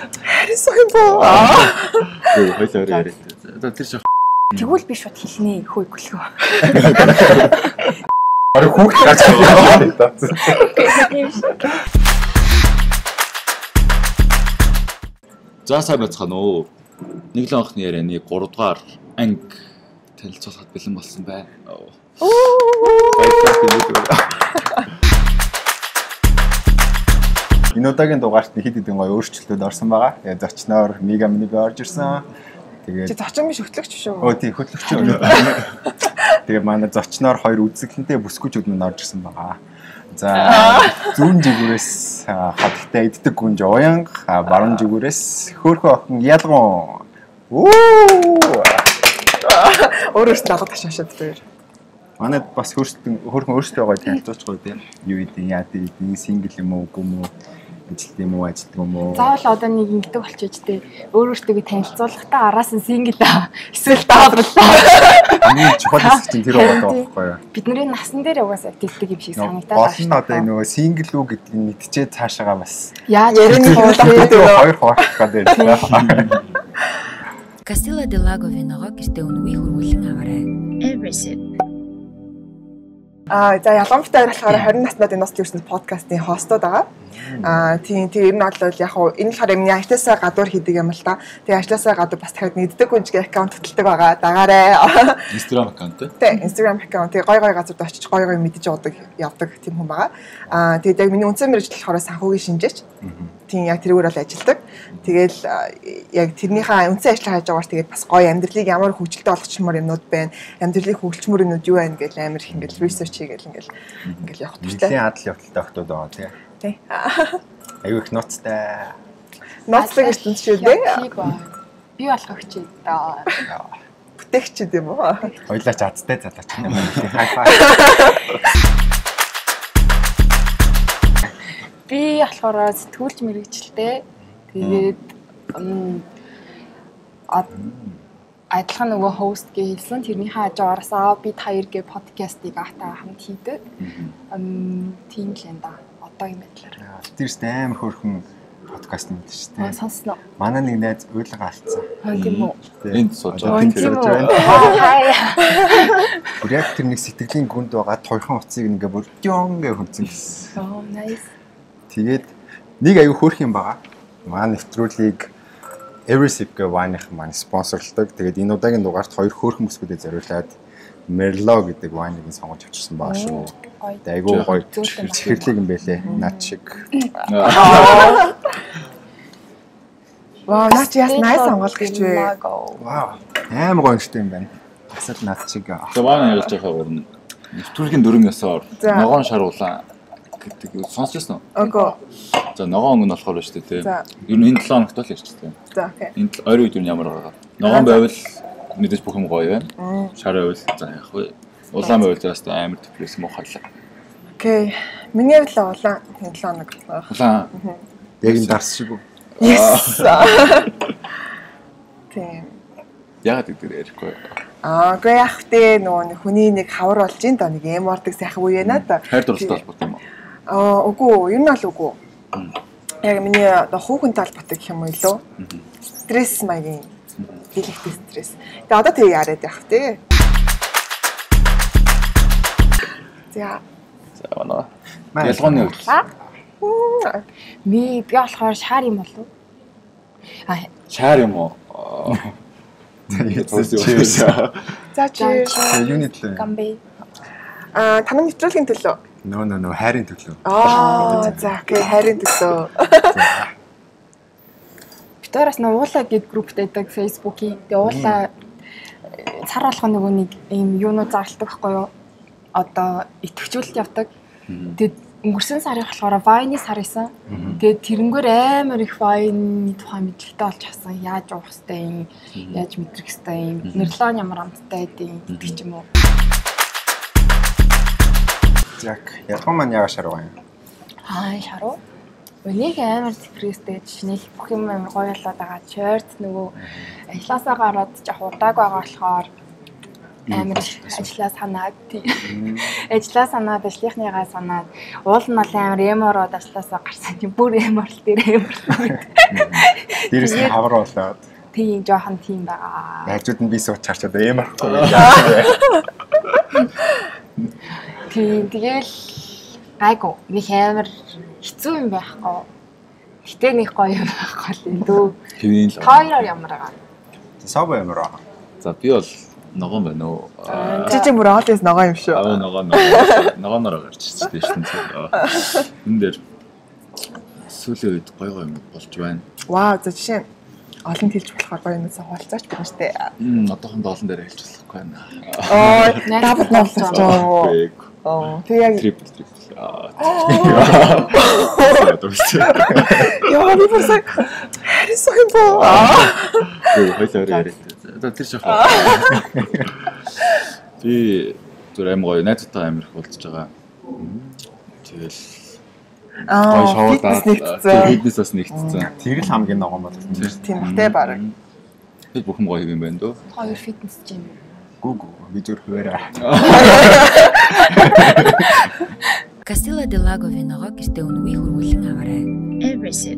Харин юм боо. Хойлоо яриад. Тэр чинь тэгвэл би шууд хэлнэ хөө гөлгөө. Орой хүүхд гарч ирээ. За сайн байцгаана уу. Нэг л анхны ярианы 3 дугаар анги танилцуулахад бэлэн болсон байна. Энэ удаагийн дугаарт хэд хэдэн гоё өөрчлөлтүүд орсон байгаа. Тэгээ зочноор Мега Миниг орж ирсэн. Тэгээд чи зочин биш хөтлөгч шүү. Өө тий хөтлөгч юм. Тэгээ манай зочноор хоёр үзэсгэлэнтэй бүсгүйчүүд минь орж ирсэн байгаа. За зүүн жигүүрээс хатагтай иддэг гүнж уянг, баруун жигүүрээс хөөхөн охин ялгуун. Өөрөөс дагаад ташаашаад дээр. Манайд бас хөөхөн өөрсдөө гоё танилцуулж гоё тийм. Юу идэв, яа идэв, сингл юм уу, үгүй юм уу? Ажилт юм уу, ажилт юм уу? Заавал одоо нэг ингэдэг болчихж тээ. Өөрөөсөө танилцуулахдаа араас нь сингл эсвэл дааварлаа. Хамгийн чухал хэсэг чинь тэр байгаа байхгүй юу? Бидний насан дээр угаасаа тэгдэг юм шиг санагдаад байна. Гол нь одоо энэ нөгөө сингл үү гэдгийг мэдчихээ цаашаага бас. Яаж ярианы хоёр хоолох гэдэг. Castilla del Lago виногоо гэртээ үнгүй хөрвүүлэн аваарай. Everything. За ялгамжтай болохоор 20 наснууд энэ Nostalgia подкастын хостод байгаа. Тийм ер нь бол яг хуу энэ болохоор миний ажлаасаа гадуур хийдэг юм л та. Тэгээ ажлаасаа гадуур бас дахиад нэгддэг гүнжгийн аккаунт хөтэлдэг байгаа. Дагаарай. Instagram аккаунт. Тийм Instagram аккаунт. Тэгээ гой газарт очиж гой мэдэж явдаг тийм хүн байгаа. Тэгээд яг миний үндсэн мэргэжил болохоор санхүүгийн шинжээч. Тийм яг тэрүүгээр бол ажилладаг. Тэгэл яг тэрнийхээ үндсэн ажлаа хайж байгаагаар тэгээд бас гоё амьдралыг ямар хөгжилтэй болгочмоор юмнууд байна. Амьдралыг хөгжмөр юмнууд юу байна гэж амар их ингээл research хийгээл ингээл явах туфтаа. Нэлийн адал явдалтай охтууд байгаа тий. Аюу их ноцтой. Ноцтой гэж юм шүү дээ. Би болох гэж даа. Бүтээгч юм уу? Хоёлаач азтай залаач юм. Хайфай. Би болохоор сэтгүүлч мэргэжилтэй. Тэгээд адилхан нөгөө хост гэж хэлсэн. Тэрнийхээ хажуугараас бид хоёр гэ подкастыг ахтаа хамт хийдэг. Тийм л энэ да. Одоо юм байдлаар. Тэрс амар хөөрхөн подкаст юм дээ шүү дээ. Сонсноо. Манай нэг найз уйлга алдсан. Тийм үү. Энд сууж байгаа. Бүр яг тэр нэг сэтгэлийн гүнд байгаа тойхон уцыг ингээ бүр дён гэж хүнцэн гэсэн. Oh nice. Тэгээд нэг аюу хөөрх юм байгаа. Манай нэвтрүүлгийг Everything гэх вайных маань спонсорлдог. Тэгээд энэ удаагийн дугаарт хоёр хөөрхөн бүсгүүдэд зориулаад Merlot гэдэг вайныг сонгож авчирсан байгаа шүү. Айгуу гоё чихэрлэг юм байлээ. Наад шиг. Вау, наач яс найс сонголт гэж вэ? Вау. Амар гоё нэртэй юм байна. Асал наад шиг. За вайн ярьж байгаа гурна. Нэвтрүүлгийн 4 ёсоор ногоон шаруулаа гэдэг сонсчихсон уу? Окей. За ногоон өнгө нь болохоор шүү дээ тийм. Ер нь энэ 7 хоногт л ярьчихсан. За окей. Энэ ойрын үед юу ямар байгаа. Ногоон байвал мэдээж бүх юм гоё байна. Шар байвал за яах вэ? Улаан байвал заас амар депресс муухайлаа. Окей. Миний хувьд л улаан 7 хоног байна. Улаан. Яг энэ дарс шиг үү? Yes. Тийм. Яг гэдэг ярихгүй. Үгүй яах вэ? Нөгөө хүний нэг хавар болж ин да нэг эм ордог сайхан үе яана да. Хайр дурлалтай холбоотой юм уу? Үгүй, ер нь бол үгүй. Яг миний одоо хүүхэнтэй холбоотой гэх юм уу илүү. Стресс маягийн дийлэгтэй стресс. Тэгээ одоо тэг яриад явах тий. За. За манай. Ялгооны хувьд. Би болохоор шаар юм болов уу? Шаар юм уу? За чи юуны төлөө? Гамбай. Танай нэвтрүүлгийн төлөө. No, хайрын төлөө. За окей, хайрын төлөө. Битараас уулаа гэд групптэй байдаг Facebook-ийн. Тэгээ уулаа цар алхах нөгөө нэг ийм юунууд зарладаг байхгүй юу? Одоо итгэвчүүлэлт явдаг. Тэгээд өнгөрсөн сарын болохоор вайны сар исэн. Тэгээд тэрнгээр амар их вайны тухай мэдлэгтэй болж авсан. Яаж уух хэвтэй юм, яаж мэдрэх хэвтэй юм, Мерлон ямар амттай гэдэг гэдэг ч юм уу. Яг ялгуун маань яга шаруу юм. Шаруу. Өнийг амар депресстэй жишнэл бүх юм амар гоё болоод байгаа. Чойрт нөгөө ажилласаа гараад жах удааг байгаа болохоор амар ажиллаа санаад ажиллаа санаад ажлынхныгаа санаад уул нь бол амар эмороод ажилласаа гарсан тийм бүр эморл дээр эмор. Дээрээс нь хавар болоод. Тийм жоохон тийм байгаа. Яажууд нь би сууч чарчаад ямар хөө. Тийм тэгэл гайгүй нэг амар хэцүү юм байхгүй. Гэтэ нэг гоё юм байхгүй л дөө. Хэвийн л. Хоёроор ямар байгаа. Сабо ямар аа. За би бол ногоон байна уу? Жижиг бүр оолээс ногоо юм шүү. Ногооноор гарч ирсэн тийм шүү. Энэ дээр сүүлийн үед гоё юм болж байна. Вау, за жишээ олон хэлж болохоор гоё юмсан хуваалцаач бид нартэй. Одоохондоо олон дээр хэлж болохгүй байна. Давд нолж байгаа. Тэг яг трипл. Яа, би бүр сая харин юм боо. Хойлоор яриад. Тэр шахаа. Би зүгээр аим гоё найзтай амирх болж байгаа. Тэгэл фитнес бас нэгтсэн. Тэр л хамгийн ногоон бол. Тийм бахтай баг. Би бүхэн гоё юм байна дөө. Хоёр фитнес жим. Гүг би зүр хуваараа. Castilla del Lago виногоо гэртээ үнгүй хөрвүүлэн аваарай. Eversip.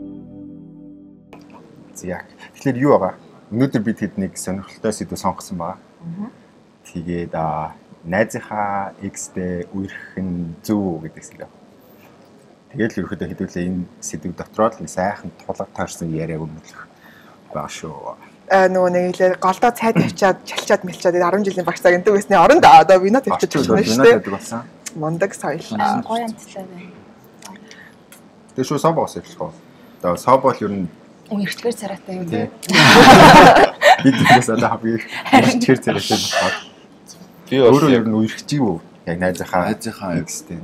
Яг. Тэгэхээр юу байгаа? Өнөөдөр бид тэднийг сонирхолтой сэдв сонгосон баа. Тэгээд найзынхаа X-тэй үерхэх нь зөв гэдэг сэдв. Тэгээд л ерөөдөө хэдүүлээ энэ сэдв дотроо л сайхан тулгад таарсан яриаг өгөх баа шүү. Нөгөө нэг л голдоо цайд авчаад чалчаад мэлчаад 10 жилийн багш цаг энэ гэсний оронд одоо вино тавьчих байна шүү дээ. Мондаг соёл. Гоё амтлаа байна. Тэр шүү сабо осойлох. Одоо сабо л ер нь Үргэлжлэр царайтай юм дээ. бидээс одоо хамгийн чир царайтай байна. Би өөрөө ер нь үерхэж юу? Яг найзынхаа X-тэй.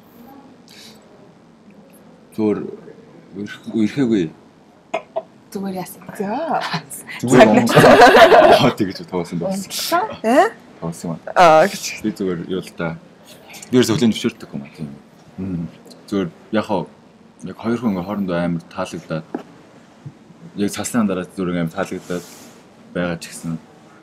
Зүгээр үерхэгүй. Зүгээр яасан. За. Зүгээр тэгж тоосон байсан. Тоосон. Гэж. Би зүгээр юу л та. Дээрс өвлөнд төвшөрдөг юм аа тийм. Зүгээр яг хоёр хүн хоорондоо амар таалагдаад яг цаасны дараа зүрх амар таалагдаад байгаа ч гэсэн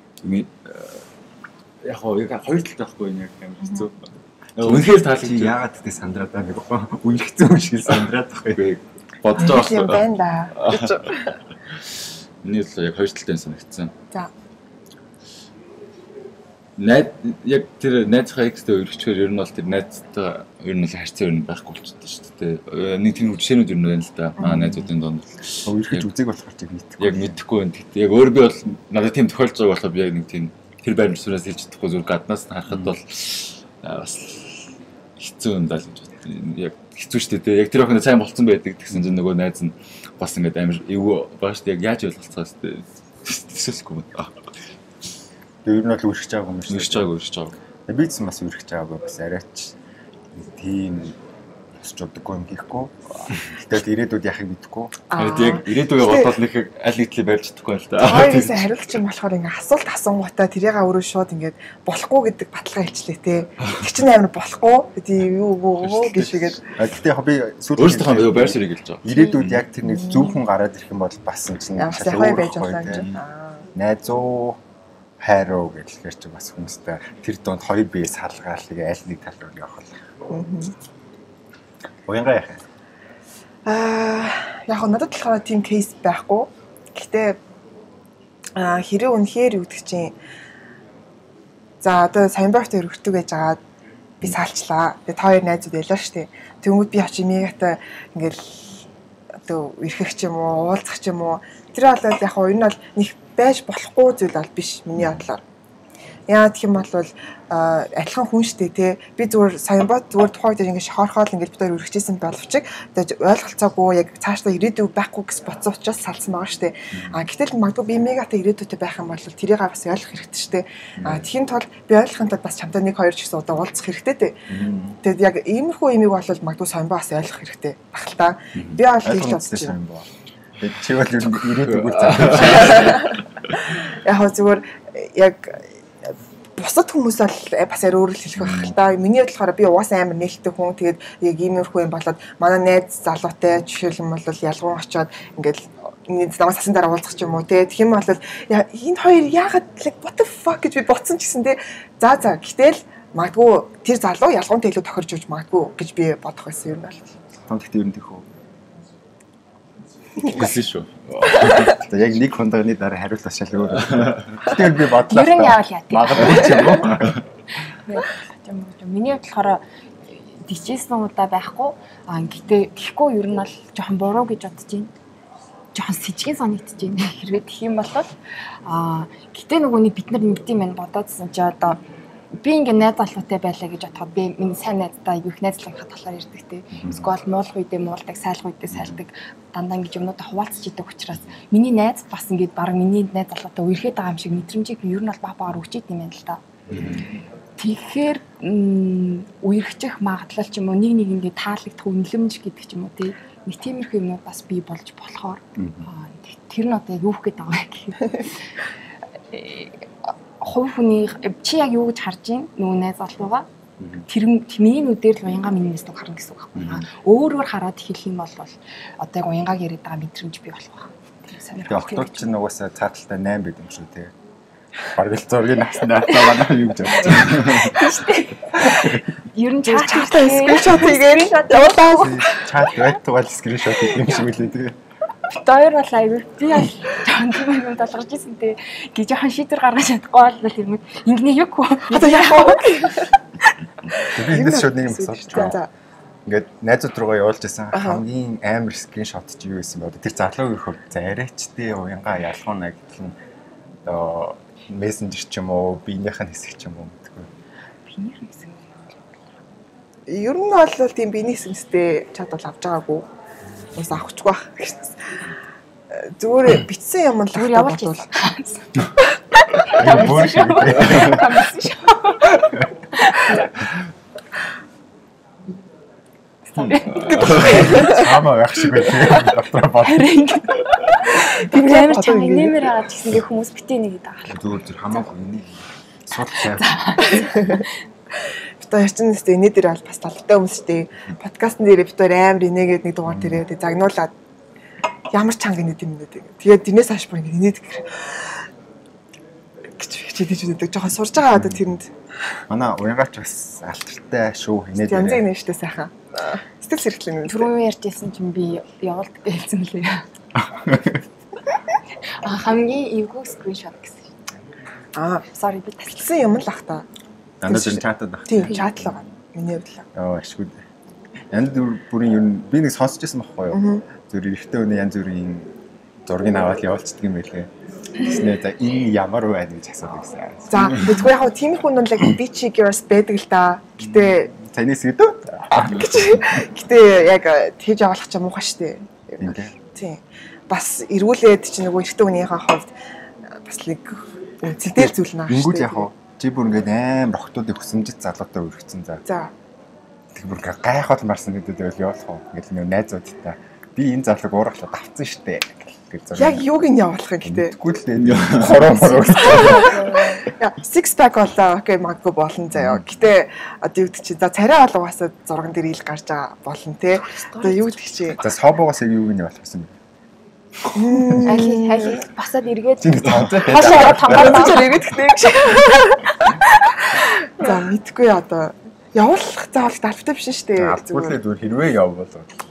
яг хоёр талтай байхгүй яг амар хэцүү. Үнэхээр таалагдчих. Яагаад гэдэг сандраад байгаа нэг үерхсэн юм шиг сандраад байгаа. Бодож байгаа юм байна да. Миний л яг хоёр талтай санагдсан. За. Яг тэр найзынхаа X-тэй өргөчөөр ер нь бол тэр найзтай ер нь л харьцаа ер нь байхгүй болчихсон шүү дээ. Нэг тийм жишээнүүд ер нь байна л да. Найзуудын донд өргөж үзэг болохоор чиг мэдхгүй. Яг мэдэхгүй байна. Тэгтээ яг өөр би бол надад тийм тохиолж байгаа болохоор би яг нэг тийм тэр байрмсуураас хэлж чадахгүй зүгээр гаднаас нь харахад бол бас хэцүү юм даа л гэж бодсон. Яг хэцүү шүү дээ. Яг тэр охин сайн болцсон байдаг гэсэн чинь нөгөө найз нь бас ингээд амар эвгүй байгаа шүү дээ. Яг яаж ойлголцоо шүү дээ. Тэсэлгүй байна. Тэр нь бол үргэж байгаа юм шүү. Үргэж байгаа. Би ч бас үргэж байгаагүй бас арайч тийм босч удаггүй юм хийхгүй. Гэтэл ирээдүйд яхийг мэдэхгүй. Яг ирээдүйгээ бодвол нэг аль нийтлээ барьж чадахгүй л та. Хоёрээс хариулт юм болохоор ингээ асуулт асуунгуудаа тэрийг өөрөө шууд ингээд болохгүй гэдэг баталгаа хэлчлээ те. Тэг чинь амар болохгүй. Тийм юу гэшээгээд. Гэхдээ би сүүлд өөртөө байр суурийг хэлж байгаа. Ирээдүйд яг тэр нэг зөвхөн гараад ирэх юм бол бас юм чинь шалгай байж болно гэж. Найзуу хайруу гэхэлэр чи бас хүмүүстэй тэр донд хоёр биеэс халгаалыг аль нэг тал руу явах л. Уянга яах юм? Яг надад болохоор тийм кейс байхгүй. Гэхдээ хэрэг үнэхээр юу гэдэг чинь за одоо Саянбаахтай өргөдөг байж байгаа би саалчлаа. Тэгээ та хоёр найзууд ялаа штэ. Тэнгүүд би очив мегатай ингээл одоо эрхэх ч юм уу, уулзах ч юм уу. Тэр бол яг энэ бол нэг байж болохгүй зүйл бол биш миний бодлоор. Яа гэх юм бол адилхан хүн штэ те. Би зүгээр Саянбат зүгээр тухайд ингэж хоорхоол ингэж бид хоёр өргөжсэн боловч тэгээд ойлголцоогүй яг цаашдаа ирээдүй байхгүй гэж бодсон учраас салсан байгаа штэ. Гэтэл магадгүй би мегатай ирээдүйтэй байх юм бол тэрийг бас ойлгох хэрэгтэй штэ. Тэхийн тулд би ойлгохын тулд бас чамтай 1-2 ч гэсэн удаа уулзах хэрэгтэй те. Тэгээд яг иймэрхүү имийг бол магадгүй Саянбат бас ойлгох хэрэгтэй баг л та. Би бол тэгж бодсон юм. Чи бол ирээдүйг үзэх. Яг зүгээр яг бусад хүмүүс бол бас өөр л хэлэх байх л та. Миний бодлохоор би угаасаа амар нээлттэй хүн. Тэгээд яг иймэрхүү юм болоод манай найз залуутай жишээлбэл бол ялгуун очоод ингээл намаас сасан дараа уулзах ч юм уу те. Тэгэх юм бол энэ хоёр яагаад what the fuck гэж би бодсон ч гэсэн те. За гэтэл магадгүй тэр залуу ялгуунтай илүү тохирж өгч магадгүй гэж би бодох байсан юм байна. Тэгтээ ер нь тийхүү. Гэсэн шүү. За яг нэг хундагны дараа хариултаа шал өөр. Тэгэхээр би бодлоо. Ер нь яавал яа. Магадгүй ч юм уу. Миний хувьд болохоор дижсэн удаа байхгүй. Гэтээ гэхгүй ер нь бол жоохон буруу гэж бодож байна. Жоохон сэжгийн санагдаж байна. Хэрвээ тэх юм бол гэтээ нөгөөний бид нар ингэдэм байх бодоодсэн чи одоо би ингээ найз залуутай байлаа гэж бодоход би миний сайн найзтай юу их найзлах хатгалаар ирдэг те. Эсвэл муулах үедээ муулдаг, сайлах үедээ сайлдаг. Дандаа ингэж юмнуудаа хуваалцж идэг учраас миний найз бас ингээд баг миний найз залуутай үерхэд байгаа юм шиг мэдрэмжийг би ер нь бол баг өгчихэд юм байна л да. Тэгэхээр үерхчих магадлал ч юм уу нэг ингээд таалагдах үнэлэмж гэдэг ч юм уу те. Нэг тиймэрхүү юмуд бас бий болж болохоор тэр нь одоо юу гэх гээд байгаа гэх хувь хүний чи яг юу гэж харж байна нөгөө найз залууга тэр миний нүдээр л уянга миний нэстэг харна гэсэн үг байна. Өөрөөр хараад хэлэх юм бол одоо яг уянгааг яриад байгаа мэдрэмж бий болох байна. Тэр сонирхолтой. Октод ч нугасаа цааталтай 8 байд юм шүү те. Баргал зургийг наснаа цаагаа юу гэж бодож байна. Ер нь чаттай скриншот хийгээд явуулаа. Чат байтугал скриншот хийх юм шиг үлээ тэгээ. Хоёр бол аягүй би жоохон юм толгорч ирсэн те. Гэ жоохон шийдвэр гаргаж чадахгүй бол юм ингэнэ юу хөө. Одоо яг уу. Би энэ шууд нэг юм асууж байна. Ингээд найзууд руугаа явуулж исэн хамгийн амар скриншот чи юу гэсэн бэ? Тэр залуугийн хувьд за арайчтэй уянга ялгуунаа гэтэл нь одоо мессенжер ч юм уу, биенийх нь хэсэг ч юм уу гэдэггүй. Биенийх нь хэсэг. Ер нь бол тийм биений хэсэгтэй чад бол авч байгаагүй. Ус авахгүй байх гэж. Зүгээр битсэн юм л явуулж байна. Бүр шиг. Хамаа байх шиг байлээ. Дотроо бод. Би амар чанга нэмэр хагаад гэсэн хүмүүс битээ нэг гэдэг аа. Зүгээр хамаагүй энийг сул цай. Битээ ячин нэстэ энэ дээр бол бас талтай хүмүүс шүү дээ. Подкастн дээр битээ амар инээгээд нэг дугаар тэрээ загнуулаад ямар чанга инээд юм нэ. Тэгээд динээс хаш бүр ингэ инээд гэж хичээдэж үздэг. Жохон сурж байгаа одоо тэрэнд. Манай уянгаач бас алтартай шүү инээд. Янз бүрийн нэртэй сайхан. Сэтгэл сэргэлэн юм. Түрүүн ярьжсэн чинь би явуулдаг хэлсэн лээ. Хамгийн эвгүй скриншот гэсэн. Sorry би тасалсан юм л ах та. Янз бүрийн чатад баг. Тийм, чатлаа. Миний хувьд л. Ашгүй. Янз бүрийн ер нь би нэг сонсч байсан байхгүй юу? Зүр эрэгтэй хүний янз бүрийн зургийг аваад явуулчихдаг юм байлээ. Тэснэ за энэ ямар байна гэж асуудаг гэсэн. За тэгвэл яг тиймэрхүү нь яг би чи girls байдаг л да. Гэтэ таньс гэдэг. Гэтэ яг тэгж явуулах ч муухай штэ. Тийм. Бас эргүүлээд чи нөгөө эрэгтэй хүнийхээ хувьд бас нэг зэлдэл зүйл наа штэ. Ингүүд яг хоо чи бүр ингээд амар охтуудыг хүсэмжит залуутай өргөцсөн за. За. Тэг бүр гайхал марсан гэдэг байвал явуулах уу. Ингээд нэг найзуудтай би энэ залууг уурахлаа давцсан штэ. Яг юуг нь явуулах юм гэтээ. Тэгвэл хороо. Яа, six pack болоо. Окей, магадгүй болно заяа. Гэтээ одоо юу гэдэг чи за царай бол угаасаа зурган дээр ил гарч байгаа болно те. Одоо юу гэдэг чи. За собоогоос яг юуг нь явуулах гэсэн бэ? Али басаад эргээд хашаа тамгаар эргээд гэхдээ. За мэдгүй одоо явуулах заавал албатай биш шүү дээ. Зүгээр хэрвээ явбал.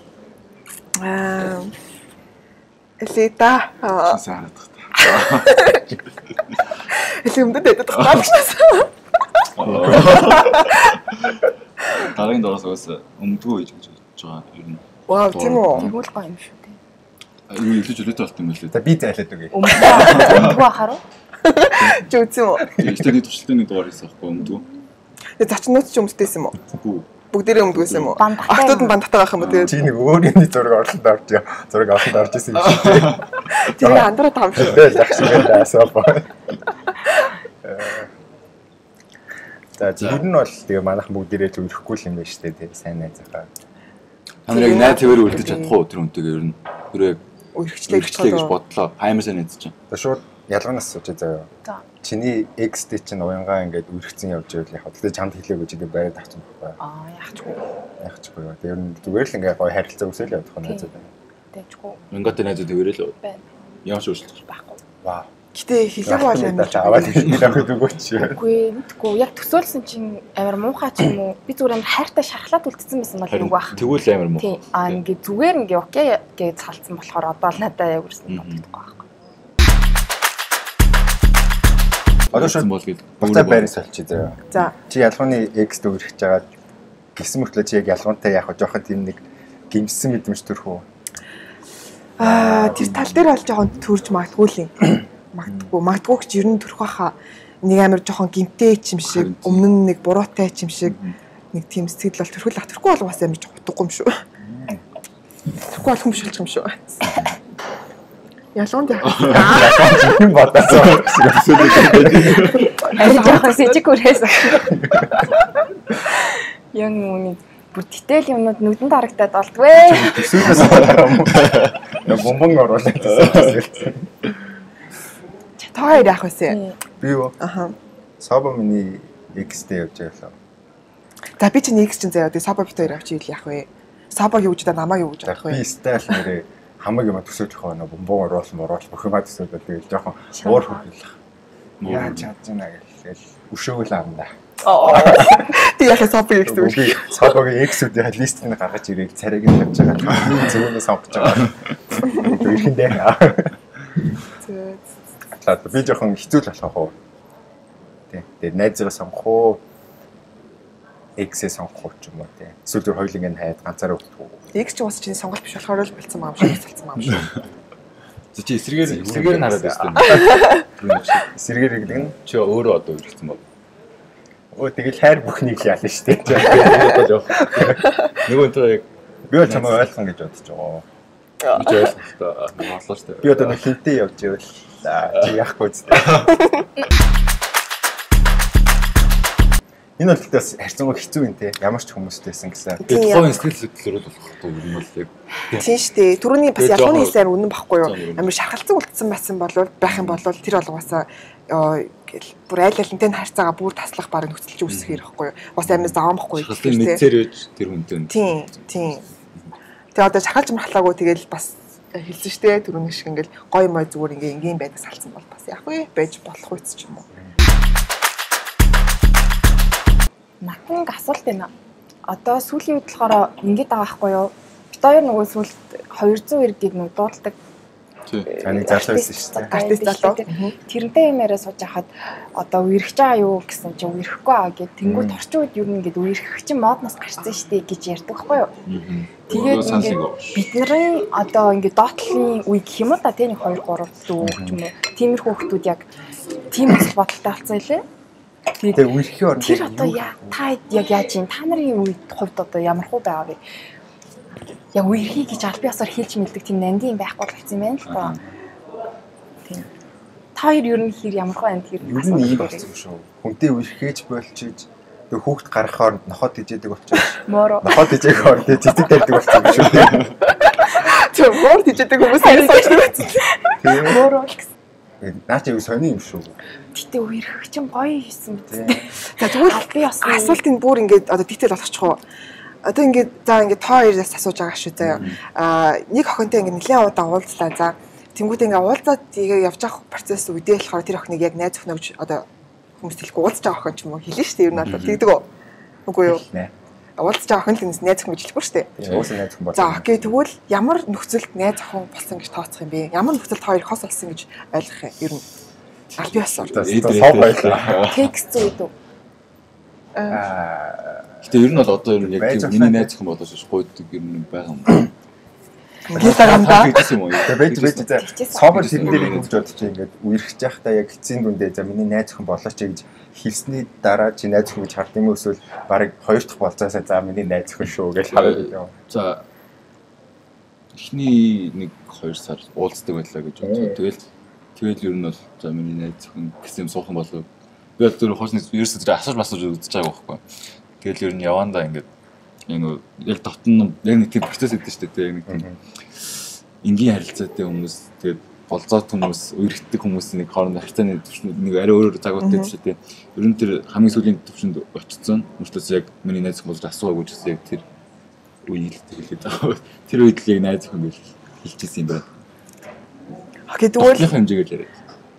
Элита. Саарах та. Элемдэд дэдэг багшнаас. Дараагийн дугаараас өмдгөө гэж бодож байгаа ер нь. Вау, тийм үү. Тэгвэл гоё юм шүү дээ. Юу илүү жилэтэй болт юм байлээ. За би зайлаад үгүй. Өмдгөө ахаар уу? Чи үзсэн үү? Ихтэй туршилтын нэг дугаар хийсэн байхгүй өмдгөө. Тэгээ зочнууд ч өмддөөсөн юм уу? Үгүй. Бүгдээрээ өмдгөөсөн юм уу? Бандахтай. Ахтууд нь бандахтай байх юм уу тэгээ? Чи нэг өөрийн зураг орлоод авч яа. Зураг аваад авч ирсэн юм шиг тийм. Тэгээ андруу таам шүү. Тэгээ загшгүй даасаа боо. За зөвхөн нь бол тэгээ манайхан бүгдээрээ зөвлөхгүй юм байна шүү дээ тийм сайн найзахаа. Та нарыг найз твээр үлдэж чадах уу тэр үнтэйгээ ер нь. Тэр Үргэлжлээ гэж бодлоо. Аймар сайн найз чинь. За шууд ялгаанаас сууж заяа. За. Чиний экстэй чинь уянгаа ингээд үргэлжсэн явж байвал яг хөдөлгөөд чамд хэлээгүй чи ингээд байраад авсан байхгүй. Яахчгүй. Яахчгүй. Тэр нь зүгээр л ингээд гоё харилцаа үсэл явах нь найзууд байна. Тэжгүй. Мингатай найзууд тэрэл байна. ямар ч өөрчлөлт Байхгүй. Вау. Гэтэ хэлэг бол амар аваад хэлэх авах өгөөч. Үгүй яг төсөөлсөн чинь амар муухай ч юм уу. Би зүгээр амар хайртай шархлаад үлдсэн байсан бол юу бах. Тэгвэл амар муу. Тий. Ингээ зүгээр ингээ окей гэж салцсан болохоор одоо л надад яг үрсэн боддоггүй байхгүй. Одоо шууд бол гээд буцаа байрыг солчих заяа. За. Чи ялгууны X дүүрэх жагаад гисэн мөртлөө чи яг ялгуунтай яах вэ? Жохон тийм нэг гимсэн мэдрэмж төрөх үү? Тэр тал дээр бол жоохон төрж магадгүй л юм. Магадгүй гэж ер нь төрөх байхаа нэг амар жоохон гимтэй юм шиг, өмнө нь нэг буруутай юм шиг нэг тийм сэтгэл бол төрхөл төрөхгүй бол бас амар утгагүй юм шүү. Төрөхгүй болох юм шиг юм шүү. Ялгуунд яах вэ? юм бодсон. Арай жоохон сэжиг үрээс. Яг нүуний бүр дитэл юмнууд нүдэнд харагдаад болдгүй. Сүүнээс нэг бомбон оруулаад байсан. Та хоёр яах вэ? Би юу? Аха. Саба миний X-тэй явж байлаа. За би чинь X чинь заяа тий Саба бит хоёр авч ийл яах вэ? Саба юу гэж та намаа юу гэж авах вэ? Би стайл нэрээ хамаг юм төсөөж явах нэг бомбон оруулсан бүх юм төсөөдөө тэгэл жоохон уур хөрлөх. Яаж чадна гэхэл өшөөгөл амнаа. Тий яах Саба X үү? Сабагийн X-үүдийн листийг гаргаж ирээд царайг нь тавьж байгаа. Зөвхөн сонгож байгаа. Ихэндээ. Би жоохон хэцүү л болох уу. Тэгээ найзгаа сонгох уу? X-ээ сонгох уу ч юм уу тий. Эсвэл тэр хоёулыг нь хайд ганцаараа өгөх үү? X ч бас чинь сонголт биш болохоор л болцсон байгаа юм шиг болцсон байгаа юм шиг. Чи эсрэгээр нь хараад байсан. Эсрэгээр гэдэг нь чи өөрөө одоо үргэлжсэн баг. Өө тэгэл хайр бүхнийг л яалаа штэ. Нөгөө энэ яг би бол чамаа ойлгох гэж бодож байгаа. би ойлгохтой боллоо шүү дээ. Би одоо нэг хинтээ явж ивэл чи яахгүй зү. Энэ бол бас харьцангуй хэцүү юм те. Ямар ч хүмүүстэйсэн гэсэн. Тэгэхээр сэтгэл хөдлөлөөр болох юм бол яг тийм шүү дээ. Түрүүний бас ялгууны хэлээр үнэн багхгүй юу? Амар шахалцсан үлдсэн байсан бол байх юм бол тэр болгоосаа бүр айл алинтэй харьцаагаа бүр таслах баг нөхцөлж үүсэх хэрэггүй юу? Бас амар заамахгүй юу? Тэгэхээр мэдсээр ээж тэр хүнтэй. Тийм. Тэгээ одоо шахалж махлаагүй тэгэл бас хэлсэн шүү дээ. Түрүүний шиг ингээл гой мой зүгээр ингийн байдас салцсан бол бас яах вэ? Байж болох үст ч юм уу. Натан асуулт байна. Одоо сүүлийн үед болохоор ингэж байгаа байхгүй юу? Бид хоёр нөгөө сүүлд 200 иргэд нэг дуудалдаг. Таны зарлаа байсан шүү дээ. Артист залуу. Тэрнтэй юмараа сууж хахад одоо үерхэж байгаа юу гэсэн чинь үерхэхгүй аа гэд тэнгуут орчин үед юу нэгэд үерхэх чинь модноос гарсан шүү дээ гэж ярьдаг байхгүй юу? Тэгээд ингээд бидний одоо ингээд доотлын үе гэх юм уу та тэ нэг 2 3 4 ч юм уу. Тиймэрхүү хүмүүс яг тийм бодолтой болсон байлээ. Тэр үерхийн орнд тэр одоо та яг яаж юм та нарын үед хувьд одоо ямар хөө байгаа вэ? Яг үерхий гэж аль биесаар хэлж мэддэг тийм нандин байхгүй л хэвчээ юм байна л та. Тийм. Та хоёр ер нь хэр ямар хөө энэ хэр асуулт болсон шүү. Хүнтэй үерхээж болчихж тэг хүүхд гарах хооронд нохот ижээдэг болчихсон. Нохот ижээх хооронд цэцэг тавьдаг болсон юм шүү. Тэг мөр ижээдэг хүмүүс ярьсан. Тийм мөр бол гэсэн. Наа чи юу сони юм шүү. Гэтэ үерхэх чинь гоё хийсэн биз. За тэгвэл би бас асуултын бүр ингээд одоо дитэл болгочих уу. Одоо ингээд за ингээд тоо хоёроос асууж байгаа шүү заяа. Нэг охинтой ингээд нэлээд удаа уулзлаа. За тэнгууд ингээд уулзаад тэгээ явж явах процесс үедээ болохоор тэр охиныг яг найз өхнө гэж одоо хүмүүс хэлэхгүй уулзж байгаа охин ч юм уу хэлнэ шүү дээ. Ер нь бол тэгдэг үү? Үгүй юу? Уулзж байгаа охин л найз өхнө гэж хэлэхгүй шүү дээ. Уулзсан найз өхөн бол. За окей тэгвэл ямар нөхцөлд найз охин болсон гэж тооцох юм бэ? Ямар нөхцөлд хоёр хос болсон гэж ойлгох юм? Ер нь аль биесаар. Сав байлаа. Текст зүйд үү? Гэтэ ер нь бол одоо ер нь яг миний найз охин болоош гойдог ер нь байгаа юм. Гитарамдаа. Тэгээд собор тэрэн дээр ингэж бодож ингээд үерхэж явахдаа яг эцсийн дүндээ за миний найз охин болооч гэж хэлсний дараа чи найз охин гэж хард юм уу эсвэл барыг хоёр дахь болцоосаа за миний найз охин шүү гэж хараад байна. За эхний 1-2 сар уулздаг байлаа гэж бодсон. Тэгэл ер нь бол за миний найз охин гэсэн юм суухан болов. Би бол тэр хоосны ерөөсөө тэр асууж үзэж байгаа байхгүй. Тэгэл ер нь явандаа ингээд энэ яг дотн яг нэг тийм процесс гэдэг шүү дээ. Яг нэг тийм энгийн харилцаатай хүмүүс тэгээд болзоот хүмүүс, үерхдэг хүмүүсийн нэг хоорондоо харьцааны төвшөнд нэг арай өөр загвартай шүү дээ. Ер нь тэр хамгийн сүүлийн төвшөнд очсон. Мөртлөөс яг миний найз хүмүүс асуугаагүй ч гэсэн яг тэр үеийг хэлээд байгаа. Тэр үед л яг найз хүмүүс хэлчихсэн юм байна. Окей тэгвэл хэмжээгээр яриад. Та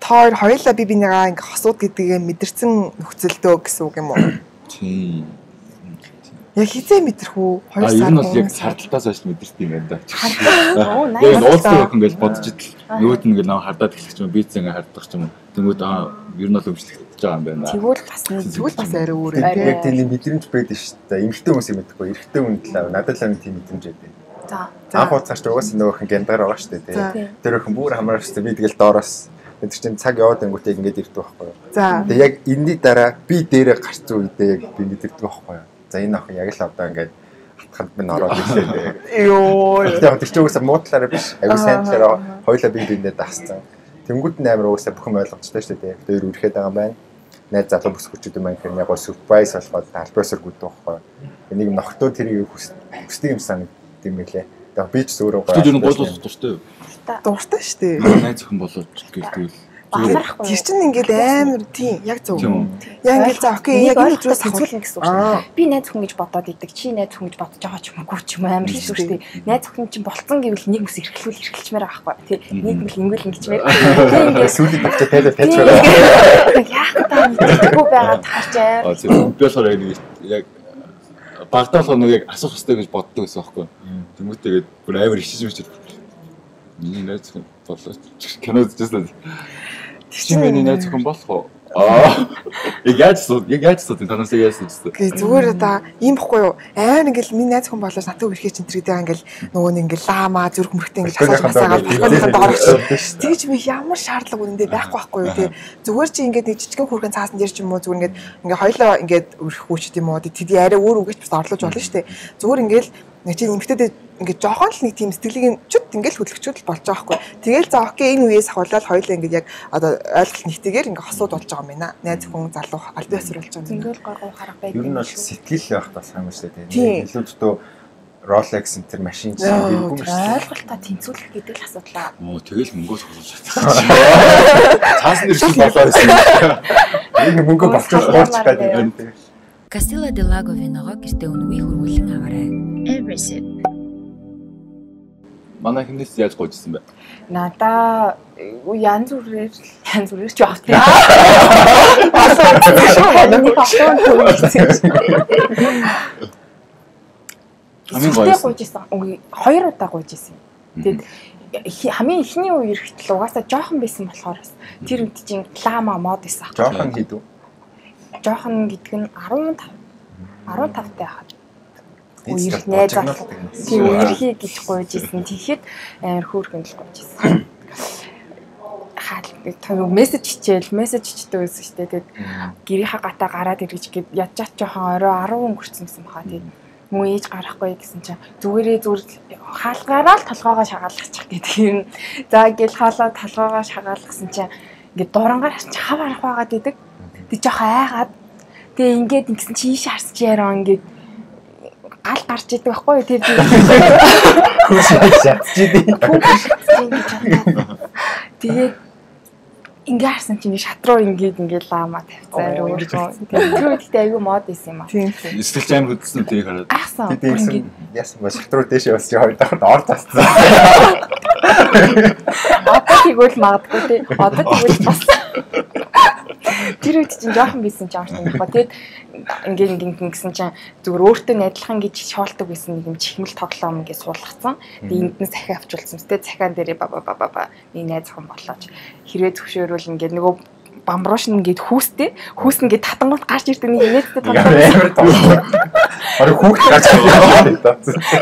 болохоор хоёулаа би бинийгаа ингээ хосууд гэдгийг мэдэрсэн нөхцөлдөө гэсэн үг юм уу? Тийм. Яг хизээ мэдэрх үү? 2 сар. Ер нь бол яг сардалтаас хойш мэдэрт юм байна да. Оо Яг nice. уулзах ингээл бодож идэл нөгөөд нь ингээл хардаад эхлэх юм би зэн хардах юм. Тэнгүүд ер нь бол өмчлөгдөж байгаа юм байна. Тэгвэл бас Тэгвэл бас арай өөр Яг тийм. тийм мэдрэмж байдаг шүү дээ. Эмэгтэй хүмүүсийг мэдхгүй, эрэгтэй хүн талаа надад л тийм мэдрэмж байдаг. за Анх удаагч угаасаа нөгөөх нь гяндар байгаа шүү дээ. За. Тэр өхөн бүр хамаарч би тэгэл доороос тэр чинь цаг яваад ангуутыг ингээд ирдэг байхгүй юу. За. Тэгээ яг энэний дараа би дээрээ гарцсан үедээ яг би мэдэрдэг байхгүй юу. За энэ охин яг л одоо ингээд хатханд минь ороод ирлээ. Йоо. Яг тэр чинь угаасаа муудлаараа биш. Аюу сайн талаараа хоёлаа бие биендээ дасцсан. Тэнгүүд нь амар угаасаа бүхэн ойлгомжтой шүү дээ. Тэр үрхэд байгаа юм байна. Найз залуу бүсгүүчүүд юм байна гэхээр яг гоо surprise болгоод альбасаар гүддэг байхгүй юу. Энийг ногтоо тэрийг хүсдэг юм санагдав юм билээ. Тэгээ би ч өөрөө Тэр ер нь гол болох дуртай юу? Дуртай шүү дээ. Найз зөвхөн болоод гэлдвэл баларахгүй. Тэр чинь ингээд амар тийм яг зөв. Тийм үү? Яг ингээд за окей яг энэ өдрөөс тэнцвүүлнэ гэсэн үг шүү дээ. Би найз хүн гэж бодоод идэг. Чи найз хүн гэж бодож байгаа ч юм уу ч юм уу амар хэцүү шүү дээ. Найз хүн чинь болцсон гэвэл нэг ус эрхлүүлмээр байгаа байхгүй. Тий. Нийгмэл ингэл ингэчмээр. Тий ингээд сүүлийн багчаа тайлбар тайлж байгаа. яг та мэдгүй байгаа таарчаа. би болохоор яг багтаал хоног яг асуух хэрэгтэй гэж боддог гэсэн байхгүй. Тэмүүтэйгээд бүр амар ичиж мичиж. Миний найз хүн болоо кино үзчихсэн. Чи миний найз хүн болох уу? Яг яаж сууд танаас яаж сууд. Гэ зүгээр одоо ийм бохгүй юу? Амар ингээл миний найз хүн болоод натаа үрхээ чинь тэр гэдэг ингээл нөгөө нэг ингээл лаама зүрх мөрхтэй ингээл асууж масаагаад балконыхаа доорч. Тэгж би ямар шаардлага үнэндээ байхгүй юу тий. Зүгээр чи ингээд нэг жижигхэн хүрхэн цаасан дээр ч юм уу зүгээр ингээд хоёлоо ингээд өрхөх үуч тийм үү. Тэд арай өөр үгэж бас орлож болно шүү дээ. Зүгээр ингээл нэг чи нэмэгтэйдээ ингээд жоохон л нэг тийм сэтгэлийг чүт ингээл хөдөлгчүүд болж байгаа байхгүй. Тэгэл за окей энэ үеэс хавуулаад хоёлаа ингээд яг одоо ойлголт нэгтэйгээр ингээд хосууд болж байгаа юм байна. Найз хүн залуу аль биесэр болж байгаа юм. Зингэл гой харах байдаг. Ер нь бол сэтгэл явах бас хамаа шүү дээ. Илүү зөв Rolex энэ машин чинь биегүй юм шүү дээ. Ойлголтоо тэнцвүүлэх гэдэг л асуудал. Оо тэгэл мөнгөөс хосож чадсан. Цаас нэр шиг болоо байсан. Энэ мөнгө болчих гоорч гэдэг. Castilla del Lago виногоо гэртээ үнгүй хөрвүүлэн аваарай. Eversip. Манай хинээс яаж гоожсэн бэ? Надаа янз бүрээр ч явах тийм. Хамгийн гоёсэн. Үгүй 2 удаа гоожсэн. Тэгэд хамгийн ихний үе ирэхдээ угаасаа жоохон байсан болохоор тэр үед чинь лама мод байсан. Жоохон хийдүү. Жоохон гэдэг нь 15 тай хаад. Үер найз залуу. Тийм үерхий гэж гойж исэн. Тэгэхэд амар хөөрхөн л гойж исэн. Хаал мессеж хичээл мессежчтэй байсан шүү дээ. Тэгээд гэрийнхаа гатаа гараад ирж гээд ядчаач жоохон орой 10 өнгөрцөн гэсэн баха. Тэгээд муу ээж гарахгүй гэсэн чинь зүгээр хаалгаараа л толгоогоо шагаалгачих гэдэг юм. За гээд хаалаа толгоогоо шагаалгасан чинь ингээд дурангаар хав арах байгаад идэг. Тэг жоох айгаад тэг ингээд ингэсэн чи ийш харсч яраа ингээд гал гарч идэг байхгүй юу тэр тэгээд ингээд харсан чинь шат руу ингээд лаама тавьцаа өөрөө тэр үедээ аюу мод исэн юм аа Тийм. Сэтгэлч амар хөдөлсөн тэрийг хараад. ахсан Тэгээд яасан ба шат руу дэше бас хоёр дахад ор тасцсан. одоо тэгвэл магадгүй тий одоо тэгвэл бас тэр үед чинь жоохон бисэн ч амарсан байхгүй. Тэгэд ингээд гэсэн чинь зүгээр өөртөө найдлахын гэж шоолдог байсан нэг юм чихмэл тоглоом ингээд суулгацсан. Тэгээд энднээс захиа авчулсан. Тэ захиан дээрээ ба нэг найз хон болооч хэрвээ зөвшөөрвөл ингээд нөгөө бамбрууш ингээд хүүстэй ингээд татангууд гарч ирдэг нэг инээдтэй тоглоом. Орой хүүхд гарч ирлээ.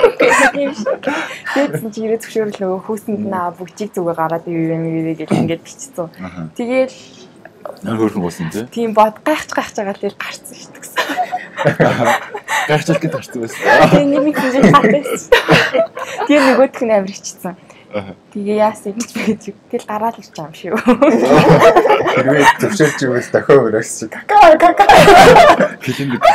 Тэгсэн чи хэрвээ зөвшөөрвөл нөгөө хүүсэнд наа бүгчийг зүгээр гараад ивэ гэж ингээд бичсэн. Тэгээд Нэр хөрхөн болсон тий. тийм бод гайхаж байгаа тэр гарцсан шүү дээ гэсэн. Гайхаж гэж тарцсан байсан. Тэгээ нэмийг чинь хатсан. Тэгээ нөгөөх нь амир хичсэн. Тэгээ яасан гэж бэж тэгэл гараад ирч байгаа юм шүү. Хэрвээ зөвшөөрч ивэл дохио өрөөс чи Хилэн бид.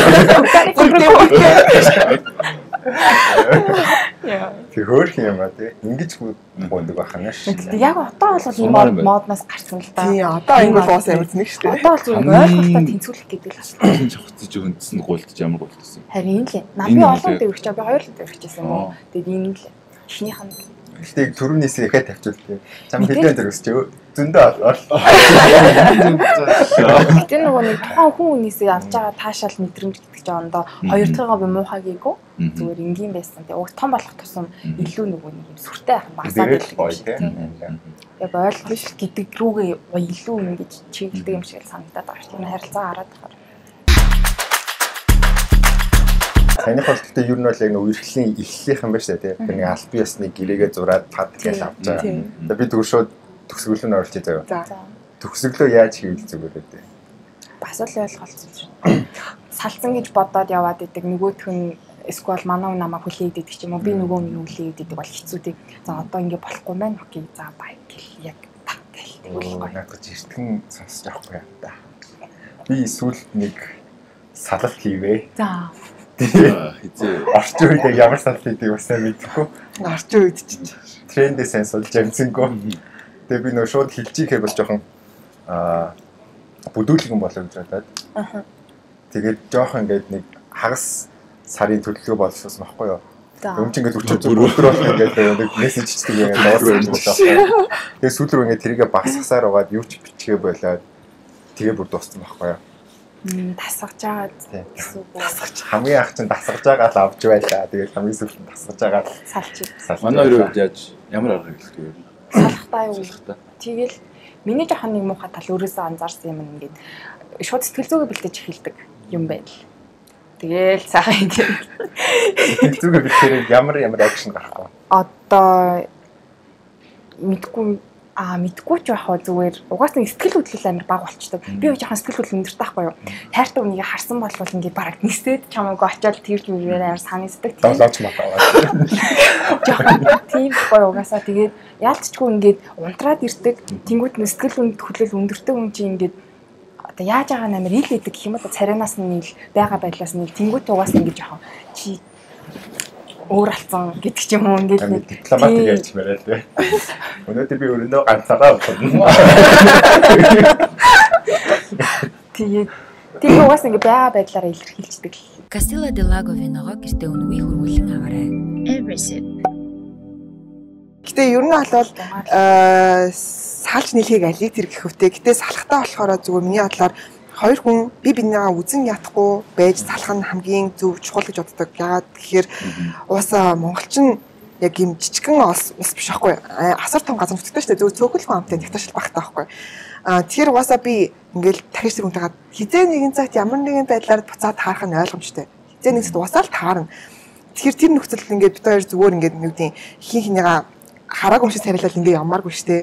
тэр хөөх юм аа тий. Ингиж гондог байхна ш. Яг одоо бол ийм моднаас гарсан л да. Тийм одоо ингэ бол бас амар зэнэг шүү дээ. Одоо бол зүгээр ойлголтоо тэнцвүүлэх гэдэг л асуу. Хин чавцж хүндсэн гуйлдаж ямар гуйлдсан. Харин энэ л. Нам би олон дэврэгч би 2 л дэврэгчсэн юм уу. Тэгээд энэ л ихнийх нь Гэтийг төрөвнээс ихэ тавьчихвал чам хэдэн дээр өсч зөндөө олоо. Гэтэ нөгөө нэг тухайн хүн хүнээсээ авч байгаа таашаал мэдрэмж гэдэг чинь ондоо хоёр дахьгаа би муухай гээгүй зүгээр энгийн байсан. Тэгээ уг том болох тусам илүү нөгөө нэг юм сүртэй ахын багасаад байдаг. Яг ойлгох гэдэг рүүгээ илүү ингэж чиглэдэг юм шиг санагдаад байгаа шүү дээ. Харилцаа хараад байгаа. Санийх бол гэхдээ ер нь бол яг нэг үерхлийн эхлэлийнх юм байна шүү дээ. Тэр нэг аль бие ёсны гэрээгээ зураад тад гэж авч байгаа. Би түр шууд төгсгөл нь оруулчих заяа. За. Төгсгөлөө яаж хийвэл зүгээр вэ? Бас л ойлголцсон шүү. Салцсан гэж бодоод яваад идэг нөгөөх нь эсвэл манай хүн намайг хүлээгээд идэг ч юм уу би нөгөө нь хүлээгээд идэг бол хэцүү тий. За одоо ингэ болохгүй байна. Окей. За бай гэл яг так гэл тэгвэл надад жиртгэн сонсож авахгүй юм да. Би эсвэл нэг салалт хийвээ. За. Хизээ орчин үед ямар салалт хийдэг вэ мэдэхгүй. Орчин үед ч трендээс сонсож амжсангүй. Тэгээ би нөө шууд хилжихээ бол жоохон бүдүүлгэн болоо гэж бодоод. Тэгээд жоохон ингээд нэг хагас сарын төлөвлөгөө болчихсон байхгүй юу? Өмч ингээд 40 өдөр болох ингээд нэг мессеж чийдэг ингээд дуусах болоо. Тэгээд сүүлрүү ингээд тэрийгэ багсгасаар угаад юу ч бичгээ болоод тэгээ бүр дууссан байхгүй юу? Тасгаж байгаа гэсэн үг. Хамгийн анх чинь тасгаж байгаа л авч байлаа. Тэгээд хамгийн сүүлд нь тасгаж байгаа салчих. Манай хоёр хувьд яаж ямар арга хэлдэг вэ? Салахтай юу? Тэгэл миний жоохон нэг муухай тал өөрөөсөө анзаарсан юм ингээд шууд сэтгэл зүгээ бэлдэж эхэлдэг юм байл. Тэгэл сайхан ингээд сэтгэл зүгээ бэлдэхээр ямар акшн гарах вэ? Одоо мэдгүй ч яах вэ зүгээр угаасаа сэтгэл хөдлөл амар бага болчдөг. Би жоохон сэтгэл хөдлөл өндөртэй байхгүй юу. Тайртай үнийг харсан болвол ингээд бараг нисээд чамайг очиад тэрж мөрөөр санагддаг. Долооч матаваа. Тийм гоё угаасаа тэгээд яалтчгүй ингээд унтраад ирдэг. Тэнгүүд нь сэтгэл хөдлөл өндөртэй хүн чинь ингээд одоо яаж байгаа нээр ил идэг гэх юм бол царинаас нь ил байгаа байдлаас нь тэнгүүд угаасаа ингээд жоохон чи өөр алцсан гэдэг ч юм уу ингээд нэг дипломат ярьж мэрээ л дээ. Өнөөдөр би өрөндөө ганцаараа болчихно. Тэгээд угаасаа ингээд байгаа байдлаараа илэрхийлждэг. Castilla del Lago виногоо гэртээ үнэгүй хөрвүүлэн аваарай. Eversip. Гэтэ ер нь бол салж нийлхийг алийг тэр гэх хөвтэй. Гэтэ салахтаа болохоор зүгээр миний бодлоор хоёр хүн бинийгаа үзэн ядахгүй байж салах нь хамгийн зөв чухал гэж боддог. Яагаад гэхээр уусаа монголчин яг юм жижигхэн улс биш байхгүй. Асар том газар нутгтай шүү дээ. Зөв цөөхөл хүн амтай нэгташил багтай байхгүй. Тэгэхээр уусаа би ингээл дахиж тэр хүнтэйгээ хизээ нэгэн цагт ямар нэгэн байдлаар буцаад таарах нь ойлгомжтой. Хизээ нэг цагт уусаа л таарна. Тэгэхээр тэр нөхцөлд ингээд бид хоёр зүгээр ингээд нэг үгүй хин хинийгаа хараагүй юм шиг царайлал ингээд ямааргүй шүү дээ.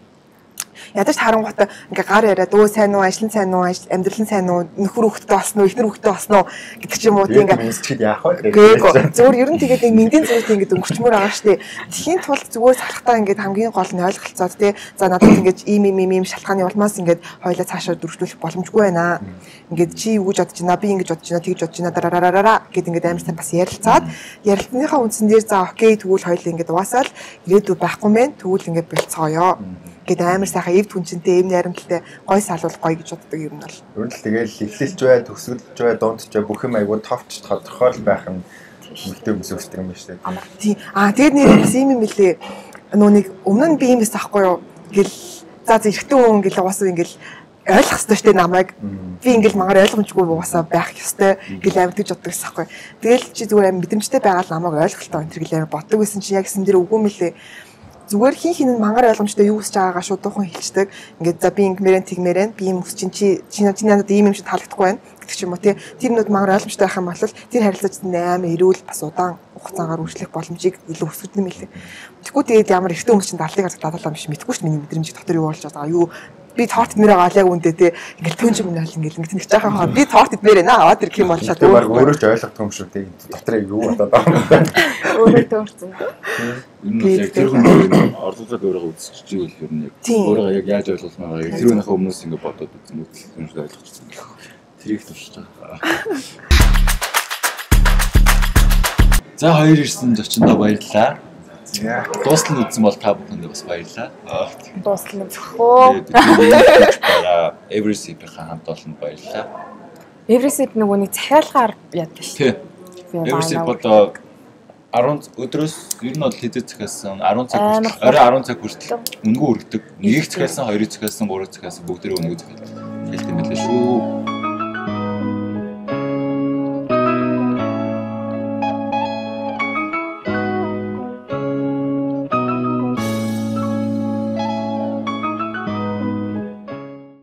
Ядаж харангуйтай ингээ гар яриад өө сайн уу, ажил нь сайн уу, амьдрал нь сайн уу, нөхөр хүүхэдтэй болсон уу, эхнэр хүүхэдтэй болсон уу гэдэг ч юм уу тийм ингээ мэдчихэд яах вэ? Зүгээр ер нь тэгээд нэг мэндийн зүйлтэй ингээ өнгөрчмөр байгаа шүү дээ. Тхийн тулд зүгээр салахтаа ингээ хамгийн гол нь ойлголцоод тий. За надад ингээ ийм шалтгааны улмаас ингээ хоёлаа цаашаа дөрвөлжүүлэх боломжгүй байна. Ингээ чи юу гэж бодож байна, би ингэж бодож байна, тэгж бодож байна дараараа гэд ингээ амар сайн бас ярилцаад ярилцсныхаа үндсэн дээр за окей тэгвэл хоёлаа ингээ угаасаа л ирээдүй байхгүй мэн тэгвэл ингээ болцгоё. Гэт амар сайхан эв түнчэнтэй эм найрамдалтай гой салвал гоё гэж боддог юм бол. Ер нь л тэгэл эхлэлч бай, төгсгөлж бай, дундч бай бүх юм айгүй товч тодорхой л байх нь үлдээ өсөж юм байна шүү дээ. Тийм. Тэгээд нэр бас юм лээ. Нөө нэг өмнө нь би юм байсан ахгүй юу? Ингээл за эрэгтэй хүн ингээл угаасаа ингээл ойлгох ёстой шүү дээ намайг. Би ингээл магаар ойлгомжгүй угаасаа байх ёстой гэл амьд гэж боддог гэсэн хгүй. Тэгэл чи зүгээр мэдрэмжтэй байгаа л намайг ойлголтоо энэ гэл амар боддог байсан чи яг сэн дээр үгүй мэлээ. Зүгээр хин нь мангар ойлгомжтой юу гэж байгаагаа шууд дуухан хэлцдэг. Ингээд за би ингэмээрэн тэгмээрэн би юм өсчин чи надад ийм юм шиг таалагдахгүй байна гэдэг ч юм уу тий. Тэр нүд мангар ойлгомжтой байх юм бол тэр харилцаач амар эрүүл бас удаан хугацаагаар үргэлжлэх боломжийг илүү өсгөх юм хэлээ. Тэгэхгүй тэгээд ямар ихтэй хүмүүс чинь дадлыг дадлаа биш мэдгүй ш миний мэдрэмж дотор юу болж байгаа юу би торт идмээр байгаа яг үндэ тий ингээл төнж юм наал ингээл нэг жаахан хаа би торт идмээр байна аа тэр юм болчиход өөрөө ч ойлгох юм шүү тий дотроо юу бодоод байгаа юм өөрөө төөрцөн яг тэр хүн орлуулаад өөрөө үзчихэж ивэл ер нь яг өөрөө яг яаж ойлгуулмаа яг тэр үнийхээ өмнөөс ингээд бодоод үзэн үзсэн юм шиг ойлгочихсон. Тэрийг төвшөж байгаа. За хоёр ирсэн зочиндоо баярлалаа. Дуустал үзсэн бол та бүхэндээ бас баярлалаа. Дуустал үзэхөө. Eversip-ийн хамт олонд баярлалаа. Eversip нөгөө нэг захиалгаар яадаг шүү. Eversip одоо 10 өдрөөс ер нь бол хэдэн цагаасан 10 цаг хүртэл орой 10 цаг хүртэл үнэгүй өргөдөг. Нэг цагаасан 2 цагаасан 3 цагаасан бүгд тэрийг үнэгүй захиалдаг юм байлаа шүү.